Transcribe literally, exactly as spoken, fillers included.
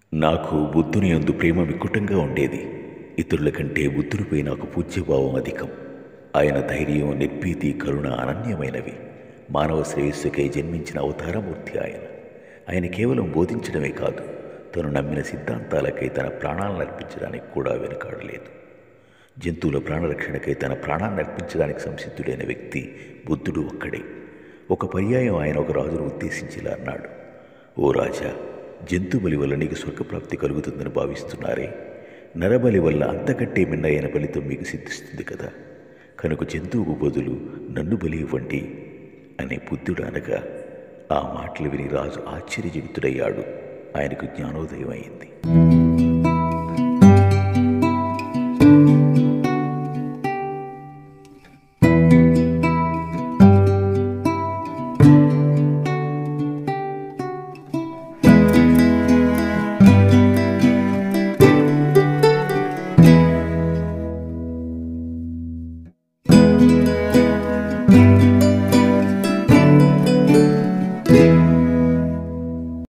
నాకు బుద్ధుని యందు ప్రేమ వికృతంగా ఉండేది. ఇతరుల కంటే బుద్ధునిపై నాకు పూజ్యభావం అధికం. ఆయన ధైర్యం, నిర్భీతి, కరుణ అనన్యమైనవి. మానవ శ్రేయస్సుకై జన్మించిన అవతారమూర్తి ఆయన. ఆయన కేవలం బోధించడమే కాదు, తను నమ్మిన సిద్ధాంతాలకై తన ప్రాణాలను అర్పించడానికి కూడా వెనుకాడలేదు. జంతువుల ప్రాణరక్షణకై తన ప్రాణాన్ని అర్పించడానికి సంసిద్ధుడైన వ్యక్తి బుద్ధుడు ఒక్కడే. ఒక పర్యాయం ఆయన ఒక రాజును ఉద్దేశించేలా అన్నాడు, ఓ రాజా, జంతు బలి వల్ల నీకు స్వర్గప్రాప్తి కలుగుతుందని భావిస్తున్నారే? నరబలి వల్ల అంతకంటే మిన్నయైన ఫలితం మీకు సిద్ధిస్తుంది కదా. కనుక జంతువుకు బదులు నన్ను బలి ఇవ్వండి అని బుద్ధుడు అనగా ఆ మాటలు విని రాజు ఆశ్చర్యజనితుడయ్యాడు. ఆయనకు జ్ఞానోదయం అయింది.